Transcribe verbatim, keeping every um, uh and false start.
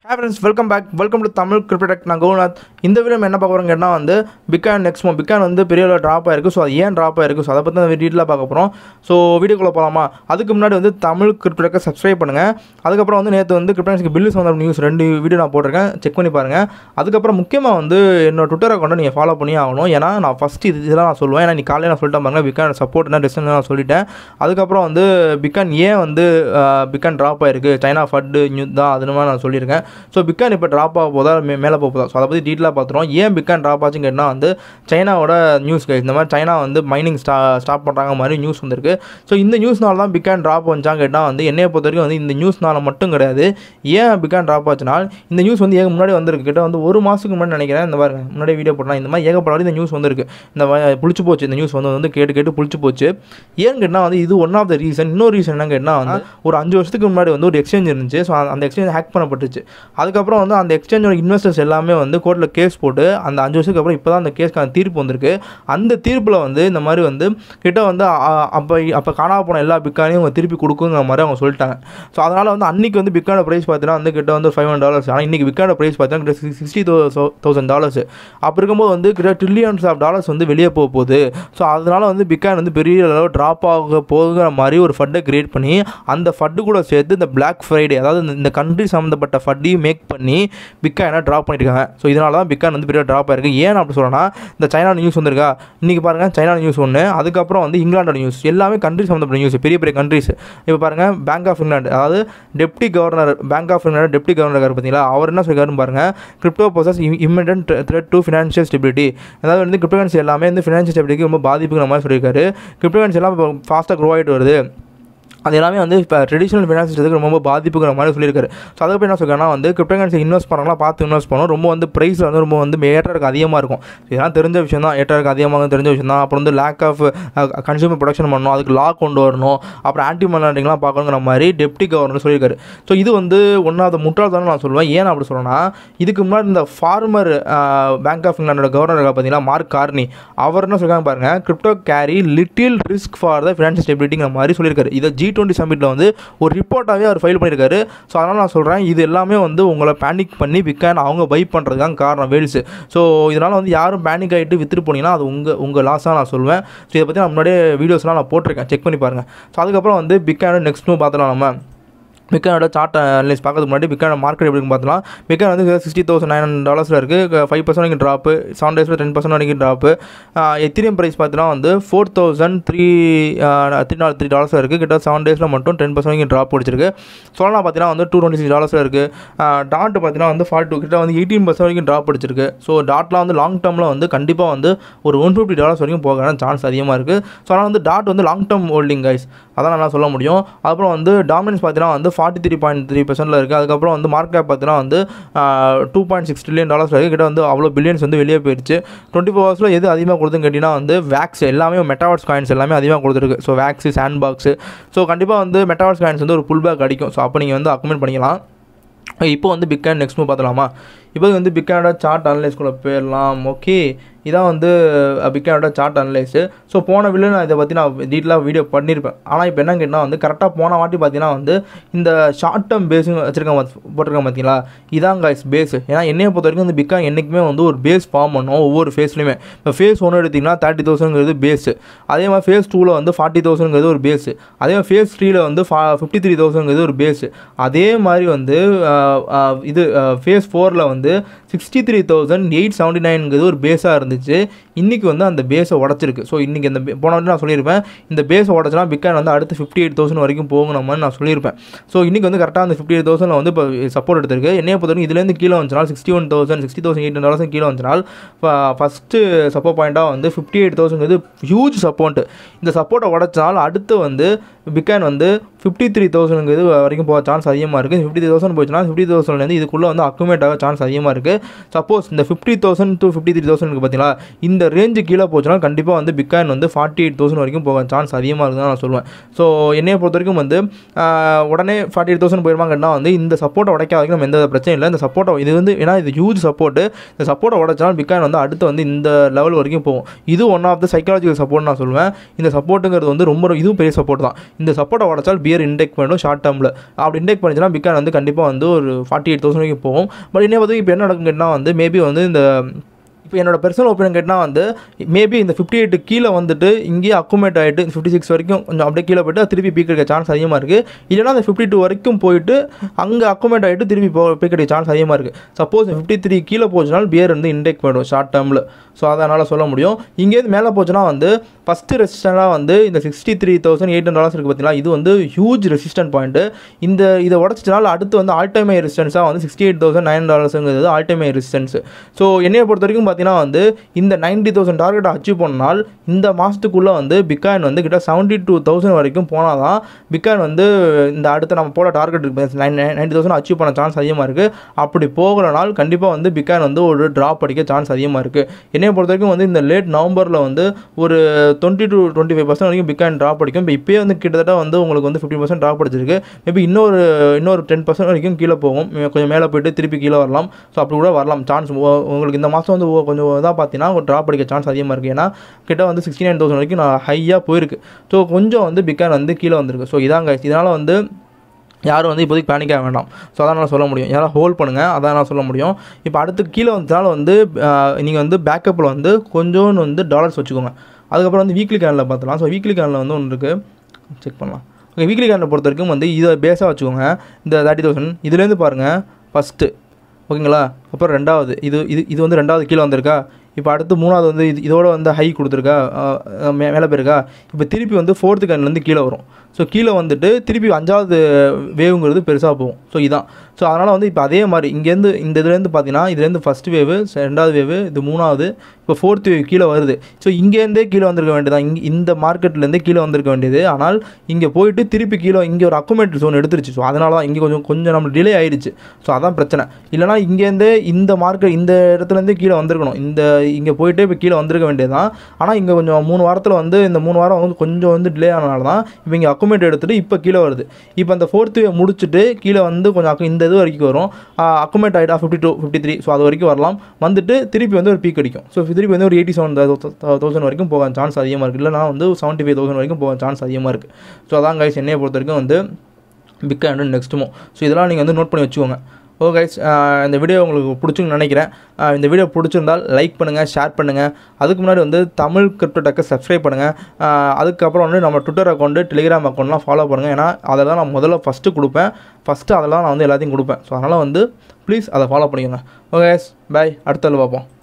Hi friends, welcome back. Welcome to Tamil Crypto Tech. நான் கோனாத். இந்த video என்ன பார்க்க போறோம்னா வந்து பிட்காயின் நெக்ஸ்ட் மோ பிட்காயின் வந்து பெரிய அளவு டிராப் ஆயிருக்கு. ஸோ அது ஏன் டிராப் ஆயிருக்கு, ஸோ அதை பற்றி நம்ம டீட்டெயிலாக பார்க்க போகிறோம். ஸோ வீடியோக்குள்ளே போகலாமா? அதுக்கு முன்னாடி வந்து தமிழ் கிரிப்டோ டெக்கை சப்ஸ்கிரைப் பண்ணுங்கள். அதுக்கப்புறம் வந்து நேற்று வந்து கிரிப்டோக்கு பில்லு சம்மந்த நியூஸ் ரெண்டு வீடியோ நான் போட்டிருக்கேன், செக் பண்ணி பாருங்கள். அதுக்கப்புறம் முக்கியமாக வந்து என்னோட ட்விட்டர் அக்கௌண்ட்டை நீங்கள் ஃபாலோ பண்ணி ஆகணும். ஏன்னா நான் ஃபஸ்ட்டு இது இதெல்லாம் நான் சொல்லுவேன். ஏன்னா நீ காலையில் நான் சொல்லிட்டேன் பாருங்கள், பிட்காயின் சப்போர்ட் என்ன டிஸ்டன்ஸ் நான் சொல்லிட்டேன். அதுக்கப்புறம் வந்து பிட்காயின் ஏன் வந்து பிட்காயின் டிராப் ஆயிருக்கு, சைனா ஃபட்டு நியூ தான் அது மாதிரி நான் சொல்லியிருக்கேன். ஸோ பிட்காயின் இப்போ ட்ராப் ஆக போதா மே மேலே போகுதா, ஸோ அதை பற்றி டீட்டெயிலாக பார்த்துருவோம். ஏன் பிட்காயின் ட்ராப் ஆச்சுன்னு கேட்டால் வந்து சைனாவோட நியூஸ் கைஸ், இந்த மாதிரி சைனா வந்து மைனிங் ஸ்டா ஸ்டாப் பண்ணுறாங்க மாதிரி நியூஸ் வந்திருக்கு. ஸோ இந்த நியூஸ்னால தான் பிட்காயின் ட்ராப் வந்துச்சான்னு கேட்டால் வந்து என்னையை பொறுத்த வரைக்கும் வந்து இந்த நியூஸ்னால மட்டும் கிடையாது. ஏன் பிட்காயின் ட்ராப் ஆச்சுன்னா இந்த நியூஸ் வந்து ஏக முன்னாடி வந்திருக்கு, கிட்ட வந்து ஒரு மாதத்துக்கு முன்னாடி நினைக்கிறேன். இந்த மாதிரி முன்னாடி வீடியோ போட்டேன், இந்த மாதிரி ஏகப்படாது இந்த நியூஸ் வந்திருக்கு. இந்த புளிச்சு போச்சு, இந்த நியூஸ் வந்து வந்து கேட்டு கேட்டு புளிச்சு போச்சு. ஏன்னு கேட்டால் வந்து இது ஒன் ஆஃப் த ரீசன். இன்னொரு ரீசன் என்ன கேட்டால் வந்து ஒரு அஞ்சு வருஷத்துக்கு முன்னாடி வந்து ஒரு எக்ஸ்சேஞ்ச் இருந்துச்சு. ஸோ அந்த எக்ஸ்சேஞ்ச் ஹேக் பண்ணப்பட்டுச்சு. அதுக்கப்புறம் வந்து அந்த எக்ஸ்சேஞ்சோட இன்வெஸ்டர்ஸ் எல்லாமே வந்து கோர்ட்டில் கேஸ் போட்டு அந்த அஞ்சு வருஷத்துக்கு அப்புறம் இப்போ தான் அந்த கேஸ்க்கான தீர்ப்பு வந்திருக்கு. அந்த தீர்ப்பில் வந்து இந்த மாதிரி வந்து கிட்ட வந்து அப்போ அப்போ காணாம போன எல்லா பிட்காயினையும் அவங்க திருப்பி கொடுக்குங்கிற மாதிரி அவங்க சொல்லிட்டாங்க. ஸோ அதனால் வந்து அன்றைக்கி வந்து பிட்காயின் ப்ரைஸ் பார்த்தீங்கன்னா வந்து கிட்ட வந்து ஃபைவ் ஹண்ட்ரட் டாலர்ஸ். ஆனால் இன்றைக்கி பிட்காயின் ப்ரைஸ் பார்த்தீங்கன்னா கிட்ட சிக்ஸ்டி தௌசண்ட் டாலர்ஸ். அப்போ இருக்கும்போது வந்து கிட்ட ட்ரில்லியன்ஸ் ஆஃப் டாலர்ஸ் வந்து வெளியே போக போகுது. ஸோ அதனால் வந்து பிட்காயின் வந்து பெரிய அளவு ட்ராப் ஆக போகுங்கிற மாதிரி ஒரு ஃபட்டை கிரியேட் பண்ணி அந்த ஃபட்டு கூட சேர்த்து இந்த பிளாக் ஃப்ரைடே, அதாவது இந்த கண்ட்ரி சம்மந்தப்பட்ட ஃபட்டையும் மேக் பண்ணி பிட்காயினை ட்ராப் பண்ணியிருக்காங்க. ஸோ இதனால தான் பிட்காயின் வந்து பெரிய ட்ராப் ஆயிருக்கு. ஏன் அப்படி சொல்லணும்னா இந்த சைனா நியூஸ் வந்திருக்கா, இன்றைக்கி பாருங்கள் சைனா நியூஸ் ஒன்று, அதுக்கப்புறம் வந்து இங்கிலாண்டோட நியூஸ், எல்லாமே கண்ட்ரி சம்மந்தப்பட்ட நியூஸ், பெரிய பெரிய கண்ட்ரிஸ். இப்போ பாருங்கள் பேங்க் ஆஃப் இங்கிலாந்து, அதாவது deputy governor, bank of England deputy governor இருக்கார் பார்த்தீங்களா, அவர் என்ன சொல்லியிருக்காருன்னு பாருங்கள், crypto poses immediate threat to financial stability. அதாவது வந்து கிரிப்டோ கரன்சி எல்லாமே வந்து ஃபினான்ஷியல் ஸ்டெபிலிட்டிக்கு ரொம்ப பாதிப்புங்கிற மாதிரி சொல்லியிருக்காரு. கிரிப்டோ கரன்சி எல்லாம் இப்போ ஃபாஸ்ட்டாக க்ரோ ஆகிட்டு வருது, அது எல்லாமே வந்து இப்போ ட்ரெடிஷனல் ஃபினான்ஸ் சிஸ்டத்துக்கு ரொம்ப பாதிப்புங்கிற மாதிரி சொல்லியிருக்காரு. ஸோ அதுக்கு என்ன சொல்லியிருக்காங்கன்னா வந்து கிரிப்டோ கரன்சி இன்வெஸ்ட் பண்ணுறாங்களா பார்த்து இன்வெஸ்ட் பண்ணணும். ரொம்ப வந்து ப்ரைஸ் வந்து ரொம்ப வந்து ஏற்றருக்கு அதிகமாக இருக்கும். இதெல்லாம் தெரிஞ்ச விஷயம் தான், ஏற்றருக்கு அதிகமாக தெரிஞ்ச விஷயம் தான். அப்புறம் வந்து லேக் ஆஃப் கன்சியூமர் ப்ரொடக்ஷன் பண்ணணும், அதுக்கு லா கொண்டு வரணும், அப்புறம் ஆன்டி மனிலாண்டரிங்லாம் பார்க்கணுங்கிற மாதிரி டெப்டி கவர்னர் சொல்லியிருக்காரு. ஸோ இது வந்து ஒன்றாவது முட்டாள்தானே நான் சொல்லுவேன். ஏன் அப்படி சொல்லணும்னா இதுக்கு முன்னாடி இந்த ஃபார்மர் பேங்க் ஆஃப் இங்கிலாண்டோட கவர்னர் பார்த்தீங்கன்னா மார்க் கார்னி, அவர் என்ன சொல்லியிருக்காங்க பாருங்கள், crypto carry little risk for the financial ஸ்டெபிலிட்டிங்கிற மாதிரி சொல்லியிருக்காரு. இதை ஜி டுவெண்ட்டி சமிட்டில் வந்து ஒரு ரிப்போர்ட்டாகவே அவர் ஃபைல் பண்ணியிருக்காரு. ஸோ அதனால் நான் சொல்கிறேன், இது எல்லாமே வந்து உங்களை பேனிக் பண்ணி பிட்காயின் அவங்க பை பண்ணுறதுதான் காரணம், வேல்ஸு. ஸோ இதனால் வந்து யாரும் பேனிக் ஆகிட்டு வித்துட்டு போனீங்கன்னா அது உங்கள் உங்கள் லாஸாக நான் சொல்லுவேன். ஸோ இதை பற்றி நான் முன்னாடியே வீடியோஸ்லாம் நான் போட்டிருக்கேன், செக் பண்ணி பாருங்கள். ஸோ அதுக்கப்புறம் வந்து பிட்காயின் நெக்ஸ்ட் மூவ் பார்த்தலாம். நம்ம பிட்காயினோட சார்ட் அனலைஸ் பார்க்கறதுக்கு முன்னாடி பிட்காயின் மார்க்கெட் எப்படின்னு பார்த்தலாம். பிட்காயின் வந்து சிக்ஸ்டி தௌசண்ட் நைன் ஹண்ட்ரட் டாலர்ஸில் இருக்குது, ஃபைவ் பர்சன்ட் வரைக்கும் ட்ராப்பு, செவன் டேஸில் டென் பர்சன்ட் வரைக்கும் ட்ராப்பு. எத்திரியம் ப்ரைஸ் பார்த்தீங்கன்னா வந்து ஃபோர் தௌசண்ட் த்ரீ த்ரீ நாலு த்ரீ டாலர்ஸில் இருக்குது, கிட்ட செவன் டேஸில் மட்டும் டென் பர்சன்ட் வரைக்கும் ட்ராப் பிடிச்சிருக்கு. சோலனா பார்த்தீங்கன்னா வந்து டூ டுவெண்ட்டி சிக்ஸ் டாலர்ஸில் இருக்குது. டாட் பார்த்தீங்கன்னா வந்து ஃபார்ட்டி டூ கிட்ட வந்து எயிட்டீன் பர்சன்ட் வரைக்கும் ட்ராப் பிடிச்சிருக்கு. ஸோ டாட்லாம் வந்து லாங் டேர்மில் வந்து கண்டிப்பாக வந்து ஒரு ஒன் ஃபிஃப்டி டாலர்ஸ் வரைக்கும் போக சான்ஸ் அதிகமாக இருக்குது. ஸோ அதனால் வந்து டாட் வந்து லாங் டேர்ம் ஹோல்டிங் கைஸ், அதான் நல்லா சொல்ல முடியும். அப்புறம் வந்து டாமினன்ஸ் பார்த்தீங்கன்னா வந்து ஃபார்ட்டி த்ரீ பாயிண்ட் த்ரீ பர்சன்ட்டில் இருக்குது. அதுக்கப்புறம் வந்து மார்க்கெட் கேப் பார்த்தீங்கன்னா வந்து two point six trillion dollars இருக்குது. கிட்ட வந்து அவ்வளோ பில்லியன்ஸ் வந்து வெளியே போயிடுச்சு. டுவெண்ட்டி ஃபோர் ஹவர்ஸில் எது அதிகமாக கொடுத்துன்னு கேட்டிங்கன்னா வந்து வேக்ஸ், எல்லாமே மெட்டாவர்ஸ் காயின்ஸ் எல்லாமே அதிகமாக கொடுத்துருக்கு. ஸோ வேக்ஸு, சாண்ட் பாக்ஸு. ஸோ கண்டிப்பாக வந்து மெட்டாவர்ஸ் காயின்ஸ் வந்து ஒரு புல் பேக் அடிக்கும். ஸோ அப்போ நீங்கள் வந்து அக்கமெண்ட் பண்ணிக்கலாம். இப்போ வந்து பிட்காயின் நெக்ஸ்ட் மூவ் பார்த்தலாமா? இப்போ வந்து பிட்காயினோட சார்ட் அனலைஸ்குள்ளே போயிடலாம். ஓகே, இதான் வந்து பிட்காயினோட சார்ட் அனலைஸு. ஸோ போன வீடியோ நான் இதை பற்றி நான் டீட்டெயிலாக வீடியோ பண்ணியிருப்பேன். ஆனால் இப்போ என்ன கேட்டால் வந்து கரெக்டாக போன வாட்டி பார்த்தீங்கன்னா வந்து இந்த ஷார்ட் டேர்ம் பேஸும் வச்சுருக்கேன் போட்டிருக்கேன் பார்த்தீங்களா, இதான் கைஸ் பேஸு. ஏன்னா என்னையை பொறுத்த வரைக்கும் இந்த பிட்காயின் என்றைக்குமே வந்து ஒரு பேஸ் ஃபார்ம் பண்ணோம் ஒவ்வொரு ஃபேஸ்லையுமே. இப்போ ஃபேஸ் ஒன்று எடுத்திங்கன்னா தேர்ட்டி தௌசண்ட்ங்கிறது பேஸு, அதே மாதிரி ஃபேஸ் டூவில் வந்து ஃபார்ட்டி தௌசண்ட்ங்கிறது ஒரு பேஸு, அதே மாதிரி ஃபேஸ் த்ரீயில் வந்து ஃபா ஃபிஃப்டி த்ரீ தௌசண்ட்ங்கிறது ஒரு பேஸு. அதே மாதிரி வந்து இது ஃபேஸ் ஃபோரில் வந்து sixty three thousand eight seventy நைன்ங்கிறது ஒரு பேஸாக இருந்துச்சு. இன்றைக்கி வந்து அந்த பேஸை உடச்சிருக்கு. ஸோ இன்றைக்கி இந்த போன வாட்டி நான் சொல்லியிருப்பேன், இந்த பேஸை உடச்சினா பிட்காயின் வந்து அடுத்து ஃபிஃப்டி எயிட் தௌசண்ட் வரைக்கும் போகணும் மாதிரி நான் சொல்லியிருப்பேன். ஸோ இன்றைக்கி வந்து கரெக்டாக அந்த ஃபிஃப்டி எயிட் தௌசண்ட் வந்து இப்போ சப்போர்ட் எடுத்திருக்கு. என்னைய பொறுத்தவரைக்கும் இதுலேருந்து கீழே வந்துச்சுனால் sixty one thousand sixty thousand eight dollars கீழே வந்துச்சுனால் ஃபஸ்ட்டு சப்போர்ட் பாயிண்ட்டாக வந்து ஃபிஃப்டி எயிட் தௌசண்ட் வந்து ஹியூஜ் சப்போர்ட்டு. இந்த சப்போர்ட்டை உடச்சினால் அடுத்து வந்து பிட்காயின் வந்து ஃபிஃப்டி த்ரீ தௌசண்ட்ங்கிறது வரைக்கும் போக சான்ஸ் அதிகமாக இருக்குது. ஃபிஃப்டி த்ரீ தௌசண்ட் போச்சுன்னா ஃபிஃப்டி தௌசண்ட்லேருந்து இதுக்குள்ளே வந்து அக்குமேட் ஆக சான்ஸ் அதிகமாக இருக்குது. சப்போஸ் இந்த fifty thousand to fifty three thousand பார்த்தீங்களா, இந்த ரேஞ்சு கீழே போச்சுன்னா கண்டிப்பாக வந்து பிட்காயின் வந்து ஃபார்ட்டி எயிட் தௌசண்ட் வரைக்கும் போக சான்ஸ் அதிகமாக இருக்குதுன்னு நான் சொல்லுவேன். ஸோ என்னையை பொறுத்த வரைக்கும் வந்து உடனே ஃபார்ட்டி எயிட் தௌசண்ட் போயிருவாங்கன்னா வந்து இந்த சப்போர்ட்டை உடைக்க வரைக்கும் நம்ம எந்த பிரச்சனை இல்லை. இந்த சப்போர்ட்டை இது வந்து ஏன்னா இது ஹியூஜ் சப்போர்ட்டு, இந்த சப்போர்ட்டை உடைச்சாலும் பிட்காயின் வந்து அடுத்து வந்து இந்த லெவல் வரைக்கும் போகும். இது one of the psychological support நான் சொல்லுவேன். இந்த சப்போர்ட்டுங்கிறது வந்து ரொம்ப இதுவும் பெரிய சப்போர்ட் தான். இந்த சப்போர்ட்டை உடச்சால் பியர் இன்டெக் பண்ணும் ஷார்ட் டேர்மில். அப்படி இன்டெக் பண்ணிச்சுன்னா பிட்காயின் வந்து கண்டிப்பாக வந்து ஒரு ஃபார்ட்டி எயிட் தௌசண்ட் வரைக்கும் போகும். பட் என்ன பார்த்து இப்போ என்ன நடக்குங்கன்னா வந்து மேபி வந்து இந்த இப்போ என்னோட பர்சனல் ஒப்பீனியன் கேட்டால் வந்து மேபி இந்த ஃபிஃப்டி எயிட்டு கீழே வந்துட்டு இங்கேயே அக்குமேட் ஆகிட்டு ஃபிஃப்டி சிக்ஸ் வரைக்கும் கொஞ்சம் அப்படியே கீழே போய்ட்டு திருப்பி பீக் அடிக்க சான்ஸ் அதிகமாக இருக்குது. இல்லைனா அந்த ஃபிஃப்டி டூ வரைக்கும் போயிட்டு அங்கே அக்குமேட் ஆகிட்டு திருப்பி போ பீக் அடிக்க சான்ஸ் அதிகமாக இருக்குது. சப்போஸ் ஃபிஃப்டி த்ரீ கீழே போச்சுனால் பியர் வந்து இன்டெக் பண்ணும் ஷார்ட் டேர்மில். ஸோ அதனால் சொல்ல முடியும். இங்கேருந்து மேலே போச்சுன்னா வந்து ஃபஸ்ட்டு ரெசிஸ்டண்டாக வந்து இந்த sixty three thousand eight hundred dollars இருக்குது பார்த்தீங்களா, இது வந்து ஹியூஜ் ரெசிஸ்டன்ட் பாயிண்ட்டு. இந்த இதை உடச்சினால அடுத்து வந்து ஆல் டைம் ஹை ரெசிஸ்டன்ஸாக வந்து சிக்ஸ்டி எயிட் தௌசண்ட் நைன் டாலர்ஸுங்கிறது all time high resistance. So என்னையை பொறுத்த வரைக்கும் பார்த்தீங்கன்னா வந்து இந்த நைன்ட்டி தௌசண்ட் டார்கெட்டை அச்சீவ் பண்ணால் இந்த மாதத்துக்குள்ளே வந்து பிட்காயின் வந்து கிட்ட செவன்ட்டி டூ தௌசண்ட் வரைக்கும் போனால் தான் பிட்காயின் வந்து இந்த அடுத்த நம்ம போட டார்கெட் இருக்குது நைன் நைன்ட்டி தௌசண்ட் அச்சீவ் பண்ண சான்ஸ் அதிகமாக இருக்குது. அப்படி போகலனால் கண்டிப்பாக வந்து பிட்காயின் வந்து ஒரு ட்ராப் அடிக்க சான்ஸ் அதிகமாக இருக்குது. என்னையை பொறுத்த வரைக்கும் வந்து இந்த லேட் நவம்பரில் வந்து ஒரு twenty to twenty five percent வரைக்கும் பிட்காயின் ட்ராப் அடிக்கும். இப்போ இப்போயே வந்து கிட்டத்தட்ட வந்து உங்களுக்கு வந்து ஃபிஃப்டி பர்சன்ட் ட்ராப் அடிச்சிருக்கு. மேபி இன்னொரு இன்னொரு டென் பர்சன்ட் வரைக்கும் கீழே போகும், கொஞ்சம் மேலே போய்ட்டு திருப்பி கீழே வரலாம். ஸோ அப்படி கூட வரலாம் சான்ஸ். உங்களுக்கு இந்த மாதம் வந்து கொஞ்சம் இதாக பார்த்தீங்கன்னா ஒரு ட்ராப் அடிக்க சான்ஸ் அதிகமாக இருக்குது. ஏன்னா கிட்ட வந்து சிக்ஸ்டி நைன் தௌசண்ட் வரைக்கும் நான் ஹையாக போயிருக்கு. ஸோ கொஞ்சம் வந்து பிட்காயின் வந்து கீழே வந்திருக்கு. ஸோ இதாங்க, இதனால் வந்து யாரும் வந்து இப்போதைக்கு பேனிக்காக வேண்டாம். ஸோ அதான் நான் சொல்ல முடியும். யாரும் ஹோல்ட் பண்ணுங்கள், அதான் நான் சொல்ல முடியும். இப்போ அடுத்து கீழே வந்ததுனால வந்து நீங்கள் வந்து பேக்கப்பில் வந்து கொஞ்சோன்னு வந்து டாலர்ஸ் வச்சுக்கோங்க. அதுக்கப்புறம் வந்து வீக்லி கேனில் பார்த்துலாம். ஸோ வீக்லி கேனில் வந்து ஒன்று இருக்குது, செக் பண்ணலாம். ஓகே, வீக்லி கேனில் பொறுத்த வரைக்கும் வந்து இதை பேஸாக வச்சுக்கோங்க. இந்த தேர்ட்டி தௌசண்ட் இதுலேருந்து பாருங்கள் ஃபஸ்ட்டு, ஓகேங்களா. அப்புறம் ரெண்டாவது இது இது இது வந்து ரெண்டாவது கீழே வந்திருக்கா. இப்போ அடுத்து மூணாவது வந்து இது இதோட வந்து ஹை கொடுத்துருக்கா, மே மேலே போயிருக்கா. இப்போ திருப்பி வந்து ஃபோர்த்து கேன்லேருந்து கீழே வரும். ஸோ கீழே வந்துட்டு திருப்பி அஞ்சாவது வேவுங்கிறது பெருசாக போகும். ஸோ இதான். ஸோ அதனால் வந்து இப்போ அதே மாதிரி இங்கேருந்து இந்த இதுலேருந்து பார்த்தீங்கன்னா இதுலேருந்து ஃபஸ்ட்டு வேவு, ரெண்டாவது வேவு, இது மூணாவது, இப்போ ஃபோர்த் வேவ் கீழே வருது. ஸோ இங்கேருந்தே கீழே வந்திருக்க வேண்டியதான், இங்கே இந்த மார்க்கெட்லேருந்தே கீழே வந்திருக்க வேண்டியது. ஆனால் இங்கே போயிட்டு திருப்பி கீழே இங்கே ஒரு அக்குமேட்டர் ஜோன் எடுத்துருச்சு. ஸோ அதனால தான் இங்கே கொஞ்சம் கொஞ்சம் நம்ம டிலே ஆகிடுச்சு. ஸோ அதான் பிரச்சனை. இல்லைனா இங்கேருந்தே இந்த மார்க்கெட் இந்த இடத்துலேருந்தே கீழே வந்திருக்கணும். இந்த இங்கே போயிட்டு இப்போ கீழே வந்திருக்க வேண்டியது தான். ஆனால் இங்கே கொஞ்சம் மூணு வாரத்தில் வந்து இந்த மூணு வாரம் வந்து கொஞ்சம் வந்து டிலே ஆனனால தான் இப்போ இங்கே அக்குமேட் எடுத்துகிட்டு இப்போ கீழே வருது. இப்போ அந்த ஃபோர்த்து முடிச்சுட்டு கீழே வந்து கொஞ்சம் இந்த இது வரைக்கும் வரும். அக்குமேட் ஆகிட்டா fifty two fifty three so அது வரைக்கும் வரலாம். வந்துட்டு திருப்பி வந்து ஒரு பீக் அடிக்கும். ஸோ திருப்பி வந்து ஒரு எயிட்டி செவன் தௌசண்ட் வரைக்கும் போக சான்ஸ் அதிகமாக இருக்குது. இல்லைனா வந்து செவன்ட்டி ஃபைவ் தௌசண்ட் வரைக்கும் போக சான்ஸ் அதிகமாக இருக்குது. ஸோ அதான் கைஸ் என்னையை பொறுத்த வரைக்கும் வந்து பிட்காயின் நெக்ஸ்ட்டுமோ. ஸோ இதெல்லாம் நீங்கள் வந்து நோட் பண்ணி வச்சுக்கோங்க. ஓகே கைஸ், இந்த வீடியோ உங்களுக்கு பிடிச்சுன்னு நினைக்கிறேன். இந்த வீடியோ பிடிச்சிருந்தால் லைக் பண்ணுங்கள், ஷேர் பண்ணுங்கள். அதுக்கு முன்னாடி வந்து தமிழ் கிரிப்டோ டெக்கை சப்ஸ்கிரைப் பண்ணுங்கள். அதுக்கப்புறம் வந்து நம்ம ட்விட்டர் அக்கௌண்ட்டு, டெலிகிராம் அக்கௌண்ட்லாம் ஃபாலோ பண்ணுங்கள். ஏன்னா அதை தான் நான் முதல்ல ஃபஸ்ட்டு கொடுப்பேன். ஃபஸ்ட்டு அதெல்லாம் நான் வந்து எல்லாத்தையும் கொடுப்பேன். ஸோ அதனால் வந்து ப்ளீஸ் அதை ஃபாலோ பண்ணிக்கோங்க. Okay guys, bye. அடுத்த பார்ப்போம்.